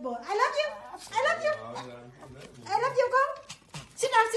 boy. I love you. I love you. I love you con. Sit down.